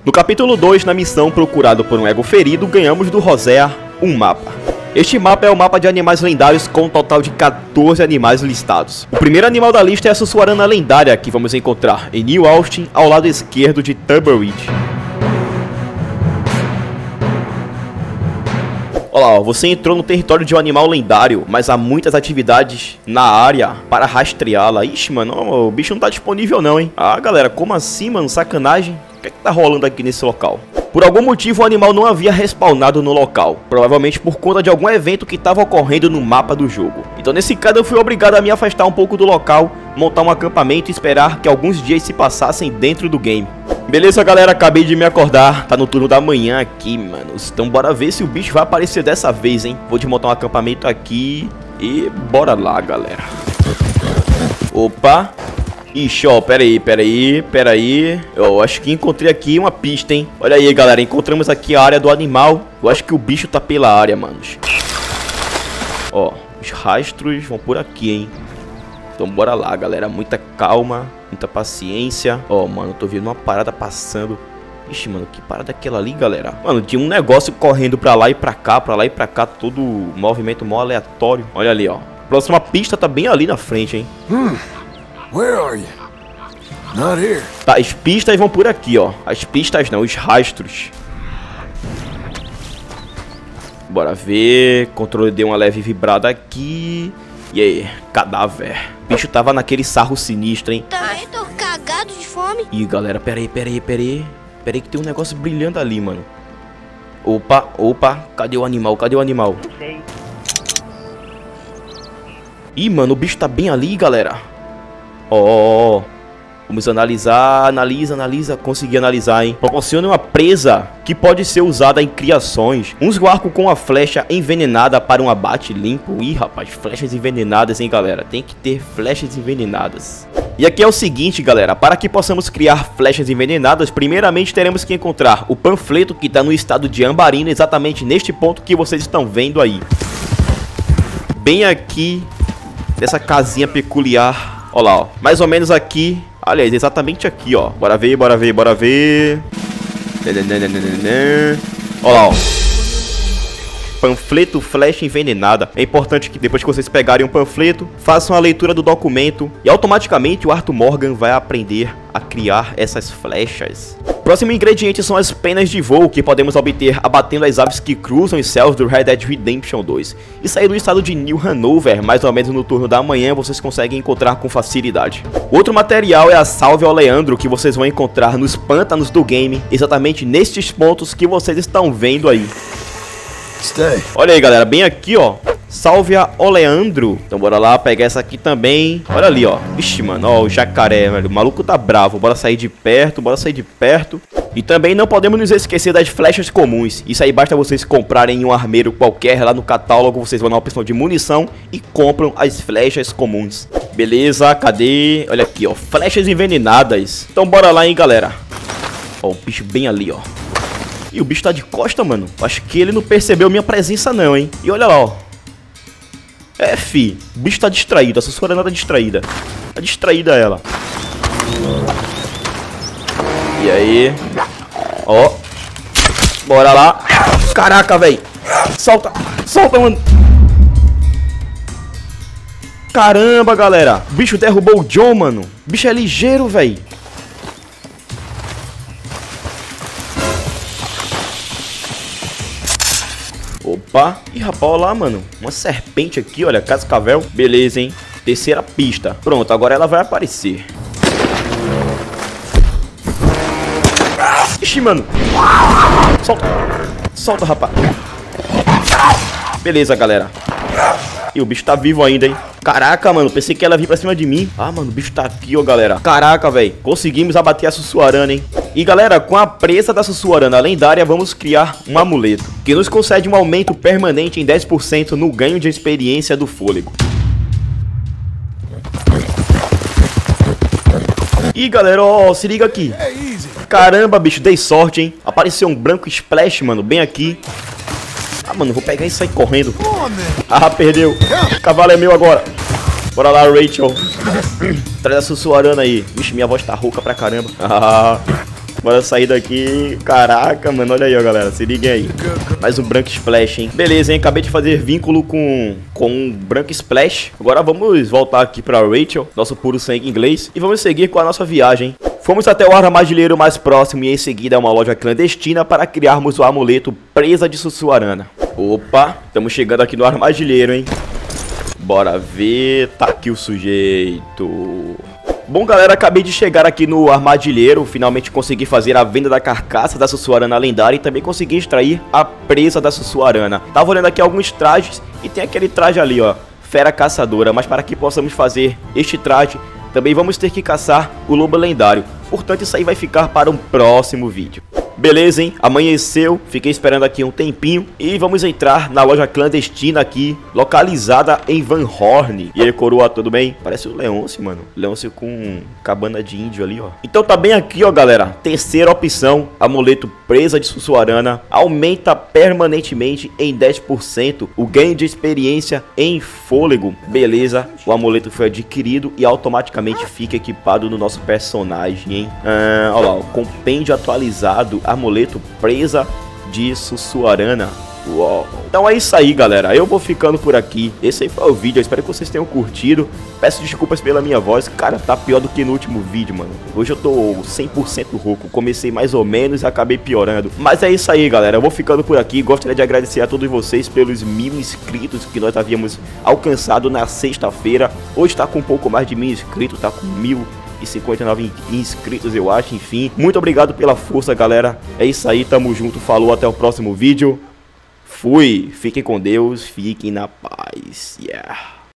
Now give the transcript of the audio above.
No capítulo 2, na missão Procurado por um Ego Ferido, ganhamos do Rosea um mapa. Este mapa é o mapa de animais lendários com um total de 14 animais listados. O primeiro animal da lista é a Sussuarana lendária, que vamos encontrar em New Austin, ao lado esquerdo de Tumbleweed. Olha lá, ó, você entrou no território de um animal lendário, mas há muitas atividades na área para rastreá-la. Ixi, mano, o bicho não tá disponível não, hein? Ah, galera, como assim, mano? Sacanagem? O que é que tá rolando aqui nesse local? Por algum motivo o animal não havia respawnado no local, provavelmente por conta de algum evento que estava ocorrendo no mapa do jogo. Então nesse caso eu fui obrigado a me afastar um pouco do local, montar um acampamento e esperar que alguns dias se passassem dentro do game. Beleza, galera, acabei de me acordar, tá no turno da manhã aqui, mano. Então bora ver se o bicho vai aparecer dessa vez, hein. Vou montar um acampamento aqui e bora lá, galera. Opa. Ixi, ó, pera aí. Eu acho que encontrei aqui uma pista, hein. Olha aí, galera, encontramos aqui a área do animal. Eu acho que o bicho tá pela área, manos. Ó, os rastros vão por aqui, hein. Então bora lá, galera, muita calma, muita paciência. Ó, mano, tô vendo uma parada passando. Ixi, mano, que parada é aquela ali, galera? Mano, tinha um negócio correndo pra lá e pra cá, todo movimento mó aleatório. Olha ali, ó. Próxima pista tá bem ali na frente, hein. Where are you? Not here. Tá, as pistas vão por aqui, ó. As pistas não, os rastros. Bora ver. Controle deu uma leve vibrada aqui. E aí, cadáver. O bicho tava naquele sarro sinistro, hein? Também tô cagado de fome. Ih, galera, pera aí. Pera aí que tem um negócio brilhando ali, mano. Opa. Cadê o animal? Não sei. Ih, mano, o bicho tá bem ali, galera. Ó. Vamos analisar, analisa, consegui analisar, hein. Proporciona uma presa que pode ser usada em criações. Um arco com a flecha envenenada para um abate limpo. Ih, rapaz, flechas envenenadas, hein, galera. Tem que ter flechas envenenadas. E aqui é o seguinte, galera. Para que possamos criar flechas envenenadas, primeiramente teremos que encontrar o panfleto que está no estado de Ambarina, exatamente neste ponto que vocês estão vendo aí. Bem aqui, nessa casinha peculiar. Olha lá, ó. Mais ou menos aqui. Aliás, exatamente aqui, ó. Bora ver. Olha lá, ó. Panfleto flecha envenenada. É importante que depois que vocês pegarem um panfleto, façam a leitura do documento e automaticamente o Arthur Morgan vai aprender a criar essas flechas. Próximo ingrediente são as penas de voo que podemos obter abatendo as aves que cruzam os céus do Red Dead Redemption 2. Isso aí no estado de New Hanover, mais ou menos no turno da manhã, vocês conseguem encontrar com facilidade. Outro material é a Salve ao Leandro, que vocês vão encontrar nos pântanos do game, exatamente nestes pontos que vocês estão vendo aí. Olha aí, galera, bem aqui, ó. Salve a Oleandro. Então bora lá pegar essa aqui também. Olha ali, ó. Vixe, mano, ó, o jacaré, velho. O maluco tá bravo. Bora sair de perto. E também não podemos nos esquecer das flechas comuns. Isso aí basta vocês comprarem em um armeiro qualquer. Lá no catálogo vocês vão na opção de munição e compram as flechas comuns. Beleza, cadê? Olha aqui, ó. Flechas envenenadas. Então bora lá, hein, galera. Ó, o bicho bem ali, ó. E o bicho tá de costa, mano. Acho que ele não percebeu minha presença não, hein. E olha lá, ó. É, fi. O bicho tá distraído. A Sussuarana tá distraída. Tá distraída ela. E aí? Ó. Bora lá. Caraca, velho. Solta, mano. Caramba, galera. O bicho derrubou o John, mano. O bicho é ligeiro, velho. Opa, ih, rapaz, olha lá, mano. Uma serpente aqui, olha, cascavel. Beleza, hein. Terceira pista. Pronto, agora ela vai aparecer. Ixi, mano. Solta, rapaz. Beleza, galera. E o bicho tá vivo ainda, hein. Caraca, mano, pensei que ela ia vir pra cima de mim. Ah, mano, o bicho tá aqui, ó, galera. Caraca, velho. Conseguimos abater a Sussuarana, hein. E, galera, com a presa da Sussuarana lendária, vamos criar um amuleto que nos concede um aumento permanente em 10% no ganho de experiência do fôlego. E, galera, ó, se liga aqui. Caramba, bicho, dei sorte, hein. Apareceu um branco splash, mano, bem aqui. Ah, mano, vou pegar e sair correndo. Ah, perdeu. O cavalo é meu agora. Bora lá, Rachel. Traz a Sussuarana aí. Vixe, minha voz tá rouca pra caramba. Ah, Bora sair daqui. Caraca, mano, olha aí, ó, galera. Se liguem aí. Mais um Branco Splash, hein? Beleza, hein? Acabei de fazer vínculo com um Branco Splash. Agora vamos voltar aqui pra Rachel, nosso puro sangue inglês, e vamos seguir com a nossa viagem. Fomos até o armadilheiro mais próximo e em seguida uma loja clandestina para criarmos o amuleto Presa de Sussuarana. Opa, estamos chegando aqui no armadilheiro, hein? Bora ver. Tá aqui o sujeito. Bom, galera, acabei de chegar aqui no armadilheiro. Finalmente consegui fazer a venda da carcaça da Sussuarana lendária e também consegui extrair a presa da Sussuarana. Tava olhando aqui alguns trajes e tem aquele traje ali, ó, Fera Caçadora. Mas para que possamos fazer este traje, também vamos ter que caçar o lobo lendário. Portanto, isso aí vai ficar para um próximo vídeo. Beleza, hein? Amanheceu, fiquei esperando aqui um tempinho e vamos entrar na loja clandestina aqui, localizada em Van Horn. E aí, coroa, tudo bem? Parece o Leôncio, mano. Leôncio com cabana de índio ali, ó. Então tá bem aqui, ó, galera. Terceira opção, amuleto Presa de Sussuarana. Aumenta permanentemente em 10% o ganho de experiência em fôlego. Beleza, o amuleto foi adquirido e automaticamente fica equipado no nosso personagem, hein? Olha lá, o compêndio atualizado. Amuleto Presa de Sussuarana. Uou. Então é isso aí, galera. Eu vou ficando por aqui. Esse aí foi o vídeo. Eu espero que vocês tenham curtido. Peço desculpas pela minha voz. Cara, tá pior do que no último vídeo, mano. Hoje eu tô 100% rouco. Comecei mais ou menos e acabei piorando. Mas é isso aí, galera. Eu vou ficando por aqui. Gostaria de agradecer a todos vocês pelos 1000 inscritos que nós havíamos alcançado na sexta-feira. Hoje tá com um pouco mais de 1000 inscritos. Tá com 1059 inscritos, eu acho. Enfim, muito obrigado pela força, galera. É isso aí, tamo junto, falou, até o próximo vídeo. Fui, fiquem com Deus, fiquem na paz. Yeah.